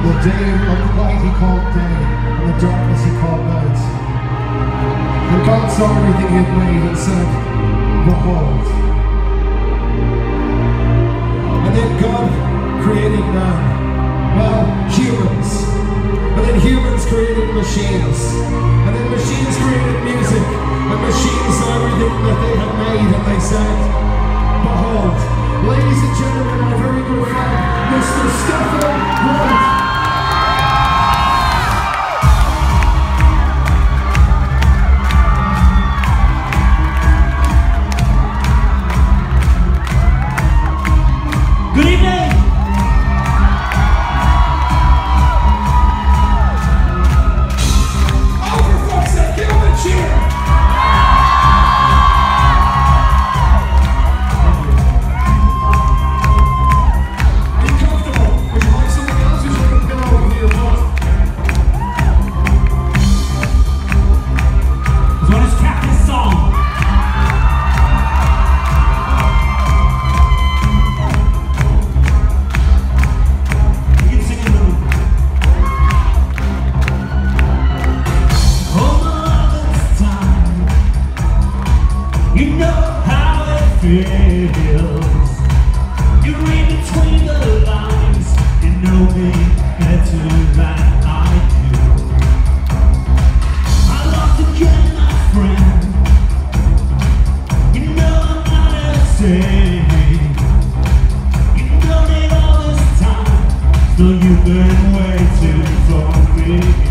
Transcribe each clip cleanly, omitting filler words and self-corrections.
day of the light he called day, and the darkness he called night. And God saw everything he had made and said, behold. And then God created man, well, humans. And then humans created machines. And then machines created music. And machines saw everything that they had made, and they said, behold. Ladies and gentlemen, my very good friend, Mr. Stephen Wright. Good evening! Over, folks, that give him a cheer! Are you comfortable? Would you like something else? Would you like a pillow over your butt? This one is Captain's song. Feels. You read between the lines. You know me better than I do. I lost again, my friend. You know I'm not insane. You know it all this time. Still you've been waiting for me.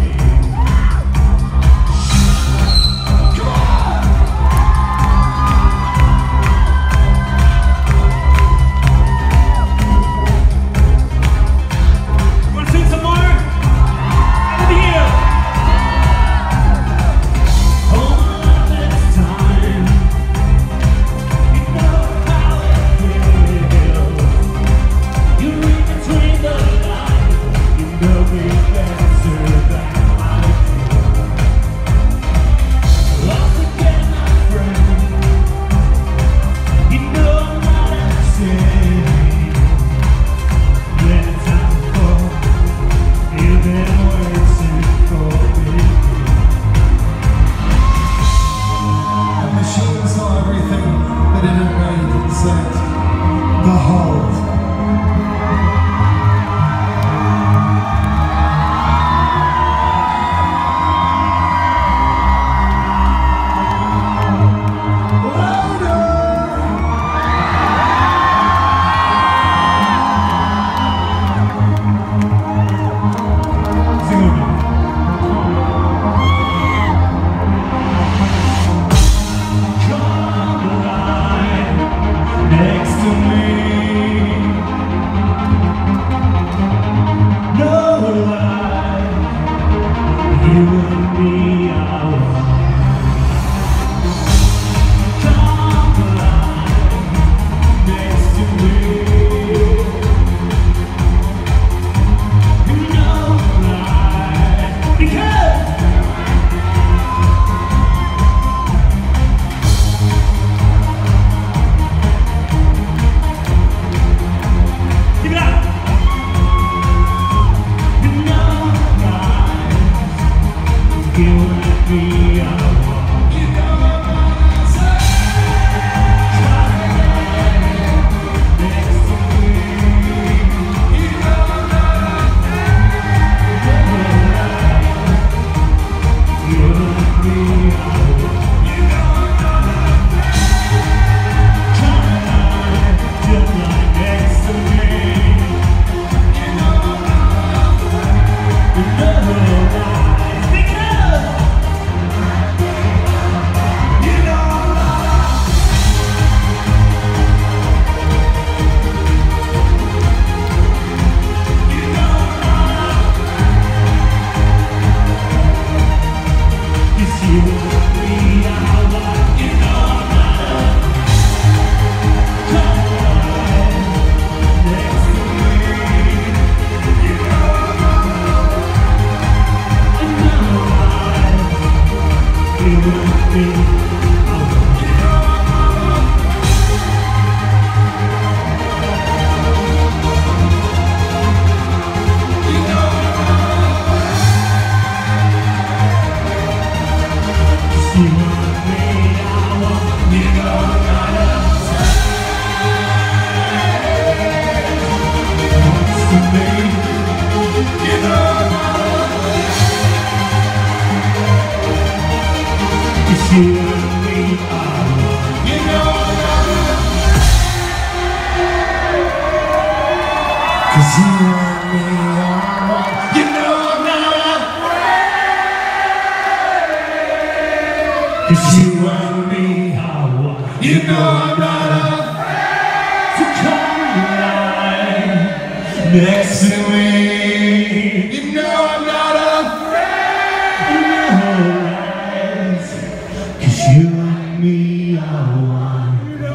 'cause you and me are one. You know I'm not afraid to come alive next to me. You know I'm not afraid In your eyes, 'cause you and me are one.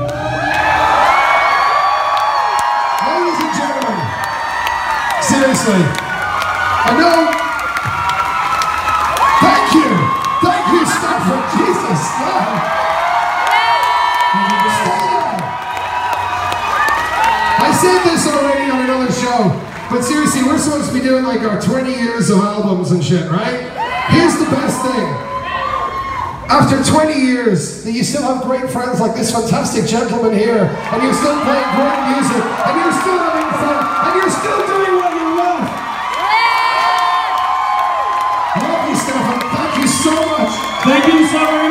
Ladies and gentlemen, seriously, I know. Thank you, Stefan. Jesus, yeah. I said this already on another show, but seriously, we're supposed to be doing like our 20 years of albums and shit, right? Here's the best thing. After 20 years, that you still have great friends like this fantastic gentleman here, and you're still playing great music, and you're still having fun, and you're still doing what you love. Love you, Stefan. Thank you so much. Thank you so very much.